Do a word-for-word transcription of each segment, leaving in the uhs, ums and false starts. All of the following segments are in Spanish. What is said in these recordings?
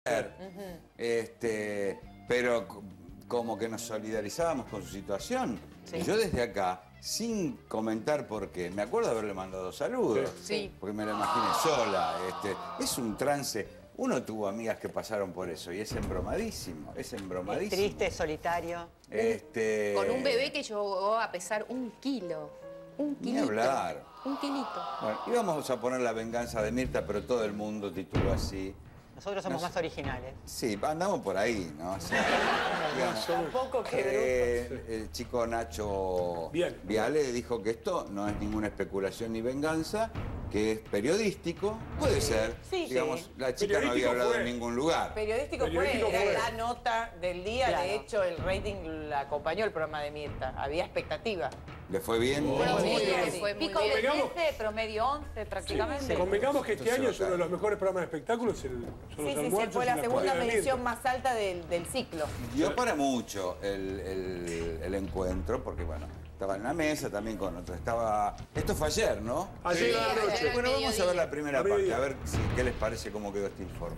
Uh-huh. este, pero como que nos solidarizábamos con su situación. Sí. Y yo desde acá, sin comentar por qué, me acuerdo de haberle mandado saludos, sí. porque me la imaginé sola. Este, es un trance. Uno tuvo amigas que pasaron por eso y es embromadísimo, es embromadísimo. Es triste, solitario. Este... Con un bebé que llegó a pesar un kilo. Un kilito. Ni hablar. Un kilito. Bueno, íbamos a poner La venganza de Mirta, pero todo el mundo tituló así. Nosotros somos Nos... más originales. Sí, andamos por ahí, ¿no? O sea, digamos, tampoco que eh, el chico Nacho Bien. Viale dijo que esto no es ninguna especulación ni venganza, que es periodístico. Puede ser. Sí, digamos, sí. la chica no había hablado fue. en ningún lugar. Periodístico, Periodístico fue, fue. era la nota del día. Claro. De hecho, el rating la acompañó el programa de Mirta. Había expectativa. ¿Le fue bien? Muy Bueno, bien, muy bien. fue muy Pico bien. de Convengamos- diez, promedio once prácticamente. Sí, convengamos que este Entonces, año es uno de acá. los mejores programas de espectáculos, el, son Sí, los sí, sí, almuerzos fue y la las segunda comidas de medición Mirta. más alta del, del ciclo. Dio para mucho el, el, el encuentro, porque bueno, estaba en la mesa también con otro. Estaba. Esto fue ayer, ¿no? Ayer Sí, a la ayer. noche. Bueno, vamos a ver la primera A parte, mediodía. a ver si, qué les parece cómo quedó este informe.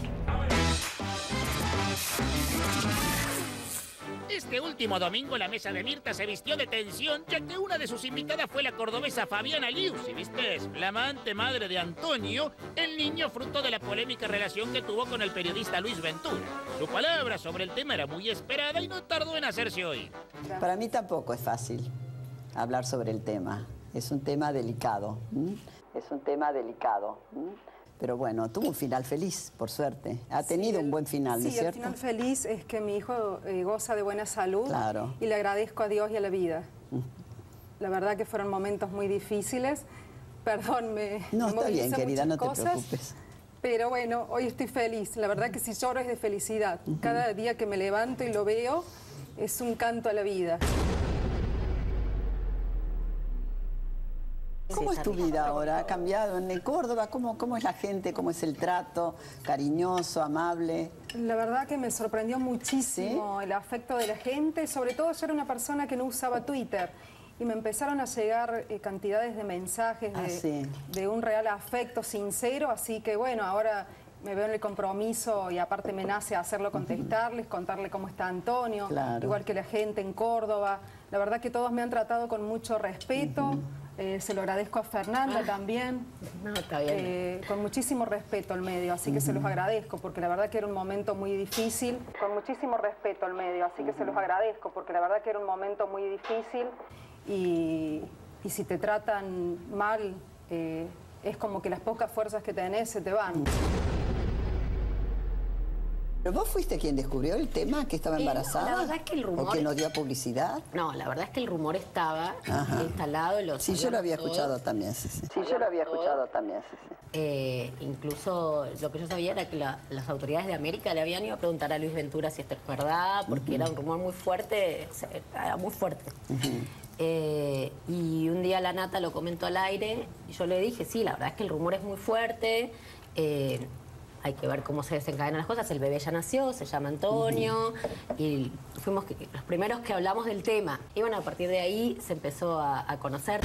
Este último domingo la mesa de Mirta se vistió de tensión, ya que una de sus invitadas fue la cordobesa Fabiana Liuzzi, ¿viste? La amante madre de Antonio, el niño fruto de la polémica relación que tuvo con el periodista Luis Ventura. Su palabra sobre el tema era muy esperada y no tardó en hacerse oír. Para mí tampoco es fácil hablar sobre el tema. Es un tema delicado. ¿m? Es un tema delicado. ¿m? Pero bueno, tuvo un final feliz, por suerte. Ha tenido Sí, un buen final, ¿no es Sí, el cierto? final feliz es que mi hijo eh, goza de buena salud. Claro. Y le agradezco a Dios y a la vida. La verdad que fueron momentos muy difíciles. Perdón, me No, me está bien, movilicé querida, no muchas te cosas, preocupes. Pero bueno, hoy estoy feliz. La verdad que si lloro es de felicidad. Cada día que me levanto y lo veo es un canto a la vida. ¿Cómo es tu vida ahora? ¿Ha cambiado en Córdoba? ¿Cómo, ¿Cómo es la gente? ¿Cómo es el trato? ¿Cariñoso, amable? La verdad que me sorprendió muchísimo el afecto de la gente. Sobre todo yo era una persona que no usaba Twitter. Y me empezaron a llegar eh, cantidades de mensajes de, Ah, sí. de un real afecto sincero. Así que bueno, ahora me veo en el compromiso y aparte me nace hacerlo, contestarles, contarle cómo está Antonio. Claro. Igual que la gente en Córdoba. La verdad que todos me han tratado con mucho respeto. Uh-huh. Eh, se lo agradezco a Fernanda ah, también, no, está bien. Eh, con muchísimo respeto al medio, así que uh-huh. se los agradezco, porque la verdad que era un momento muy difícil. Con muchísimo respeto al medio, así uh-huh. que se los agradezco, porque la verdad que era un momento muy difícil y, y si te tratan mal, eh, es como que las pocas fuerzas que tenés se te van. ¿Pero vos fuiste quien descubrió el tema, que estaba embarazada? Eh, no, la verdad es que el rumor... ¿O que nos dio publicidad? No, la verdad es que el rumor estaba Ajá. instalado. Lo sí, yo lo había todos. escuchado también, sí, sí. Sí, yo lo había escuchado también, sí, sí. Eh, incluso lo que yo sabía era que la, las autoridades de América le habían ido a preguntar a Luis Ventura si esto es verdad, porque uh-huh. era un rumor muy fuerte, era muy fuerte. Uh-huh. eh, y un día la Nata lo comentó al aire y yo le dije, sí, la verdad es que el rumor es muy fuerte, eh, hay que ver cómo se desencadenan las cosas. El bebé ya nació, se llama Antonio, uh-huh. y fuimos que, los primeros que hablamos del tema. Y bueno, a partir de ahí se empezó a, a conocer.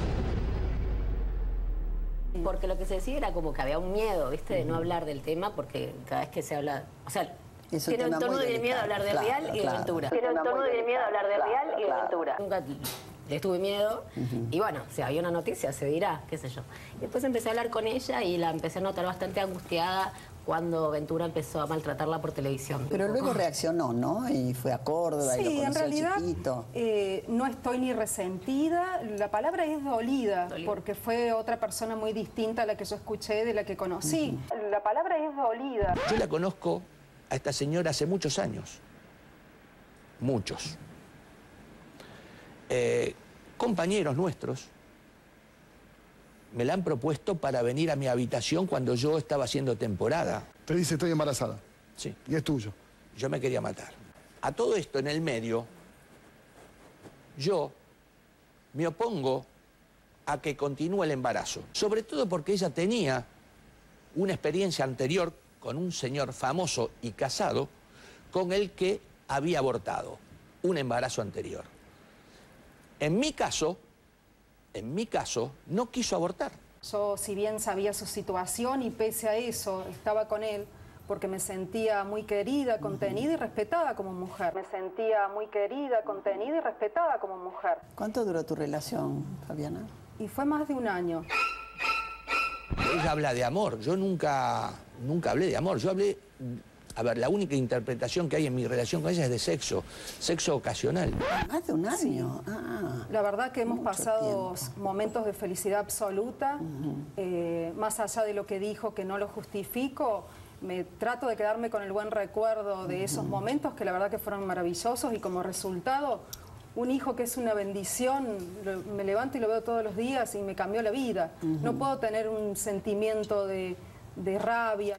Porque lo que se decía era como que había un miedo, ¿viste? De no hablar del tema, porque cada vez que se habla... O sea, es un tiene un tono de miedo hablar de claro, Real y de claro, Ventura. Tiene Tiene un tono de miedo hablar de claro, Real y de claro. Ventura. Nunca les tuve miedo. Uh-huh. Y bueno, si había una noticia, se dirá, qué sé yo. Y después empecé a hablar con ella y la empecé a notar bastante angustiada cuando Ventura empezó a maltratarla por televisión. Pero luego reaccionó, ¿no? Y fue a Córdoba sí, y lo conoció en realidad, chiquito. Eh, no estoy ni resentida, la palabra es dolida, dolida, porque fue otra persona muy distinta a la que yo escuché, de la que conocí. Uh-huh. La palabra es dolida. Yo la conozco a esta señora hace muchos años. Muchos. Eh, compañeros nuestros me la han propuesto para venir a mi habitación cuando yo estaba haciendo temporada. Te dice, estoy embarazada. Sí. Y es tuyo. Yo me quería matar. A todo esto, en el medio, yo me opongo a que continúe el embarazo. Sobre todo porque ella tenía una experiencia anterior con un señor famoso y casado con el que había abortado un embarazo anterior. En mi caso... En mi caso, no quiso abortar. Yo, si bien sabía su situación y pese a eso estaba con él, porque me sentía muy querida, contenida y respetada como mujer. Me sentía muy querida, contenida y respetada como mujer. ¿Cuánto duró tu relación, Fabiana? Y fue más de un año. Ella habla de amor, yo nunca, nunca hablé de amor, yo hablé... A ver, la única interpretación que hay en mi relación con ella es de sexo, sexo ocasional. Más de un año. Sí. Ah, la verdad que hemos mucho pasado tiempo. momentos de felicidad absoluta, uh-huh. eh, más allá de lo que dijo, que no lo justifico, me trato de quedarme con el buen recuerdo de uh-huh. esos momentos que la verdad que fueron maravillosos y como resultado, un hijo que es una bendición, lo, me levanto y lo veo todos los días y me cambió la vida. Uh-huh. No puedo tener un sentimiento de, de rabia.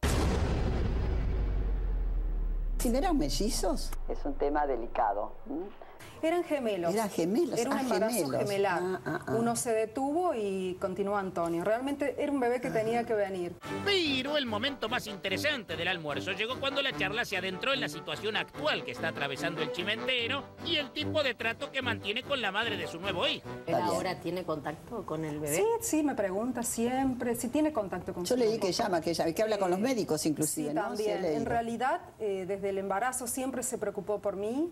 ¿Eran mellizos? Es un tema delicado. Eran gemelos. Eran gemelos. Era un ah, embarazo gemelos. gemelar. Ah, ah, ah. Uno se detuvo y continuó Antonio. Realmente era un bebé que tenía que venir. Pero el momento más interesante del almuerzo llegó cuando la charla se adentró en la situación actual que está atravesando el chimentero y el tipo de trato que mantiene con la madre de su nuevo hijo. ¿Él ahora tiene contacto con el bebé? Sí, sí, me pregunta siempre. Sí tiene contacto con Yo su leí hijo. que llama, que llama, que habla con los médicos inclusive, sí, ¿no? también. Sí, en realidad, eh, desde el embarazo siempre se preocupó por mí.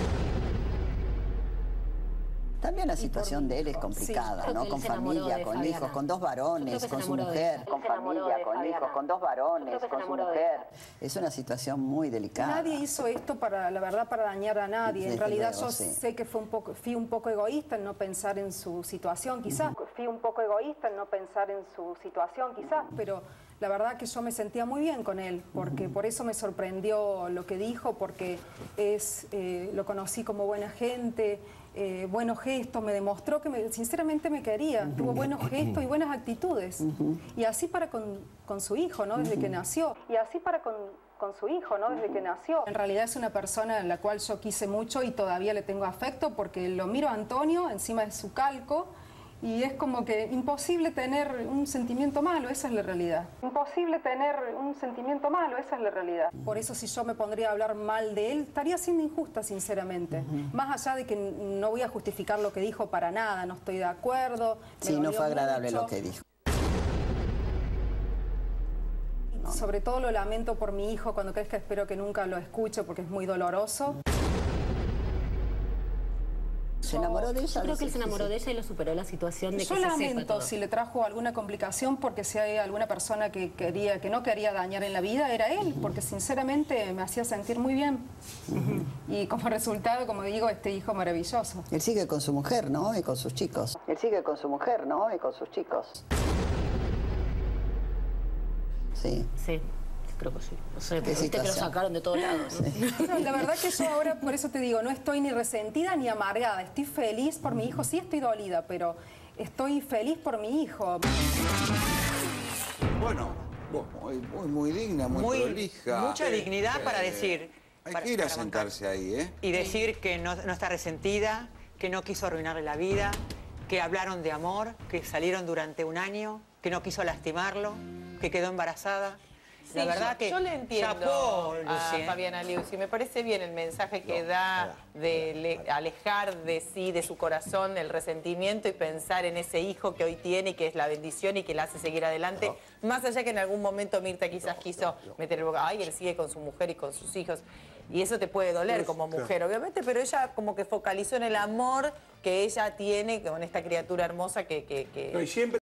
También la situación de él es complicada, sí, ¿no? Con familia, con hijos, con dos varones, con su mujer, con familia, con hijos, con dos varones, con su mujer. Es una situación muy delicada. Nadie hizo esto para, la verdad, para dañar a nadie. Desde en realidad luego, yo sí. sé que fue un poco, fui un poco egoísta en no pensar en su situación, quizás. Uh-huh. Fui un poco egoísta en no pensar en su situación, quizás, uh-huh. pero la verdad que yo me sentía muy bien con él, porque uh-huh. por eso me sorprendió lo que dijo, porque es, eh, lo conocí como buena gente. Eh, buenos gestos, me demostró que me, sinceramente me quería, uh-huh. tuvo buenos gestos y buenas actitudes. Uh-huh. Y así para con, con su hijo, ¿no? Desde uh-huh. que nació. Y así para con, con su hijo, ¿no? Desde uh-huh. que nació. En realidad es una persona en la cual yo quise mucho y todavía le tengo afecto porque lo miro a Antonio encima de su calco y es como que imposible tener un sentimiento malo, esa es la realidad. Imposible tener un sentimiento malo, esa es la realidad. Por eso si yo me pondría a hablar mal de él, estaría siendo injusta, sinceramente. Uh-huh. Más allá de que no voy a justificar lo que dijo para nada, no estoy de acuerdo. Sí, no fue agradable mucho. Lo que dijo. No. Sobre todo lo lamento por mi hijo, cuando crezca espero que nunca lo escuche porque es muy doloroso. ¿Se enamoró de ella? Yo creo que él se enamoró de ella y lo superó la situación de que Yo se lamento sepa todo. si le trajo alguna complicación porque si hay alguna persona que quería, que no quería dañar en la vida era él, porque sinceramente me hacía sentir muy bien. Uh-huh. Y como resultado, como digo, este hijo maravilloso. Él sigue con su mujer, ¿no? Y con sus chicos. Él sigue con su mujer, ¿no? Y con sus chicos. Sí. Sí. Creo que sí. No sé, ¿Qué viste que lo sacaron de todos lados, ¿no? Sí. No, la verdad que yo ahora, por eso te digo, no estoy ni resentida ni amargada. Estoy feliz por mi hijo. Sí estoy dolida, pero estoy feliz por mi hijo. Bueno, muy, muy, muy digna, muy, muy prolija. Mucha eh, dignidad eh, para decir... Hay para, que ir a para sentarse montar. ahí, ¿eh? Y decir que no, no está resentida, que no quiso arruinarle la vida, que hablaron de amor, que salieron durante un año, que no quiso lastimarlo, que quedó embarazada. Sí, la verdad yo, que yo le entiendo chapó, a Lucy, ¿eh? Fabiana Liuzzi. Me parece bien el mensaje que No, da nada. de le- alejar de sí, de su corazón, el resentimiento y pensar en ese hijo que hoy tiene y que es la bendición y que la hace seguir adelante. No. Más allá que en algún momento Mirta quizás no, quiso no, no. meter el boca. Ay, él sigue con su mujer y con sus hijos. Y eso te puede doler como mujer, obviamente, pero ella como que focalizó en el amor que ella tiene con esta criatura hermosa que... que, que... No, y siempre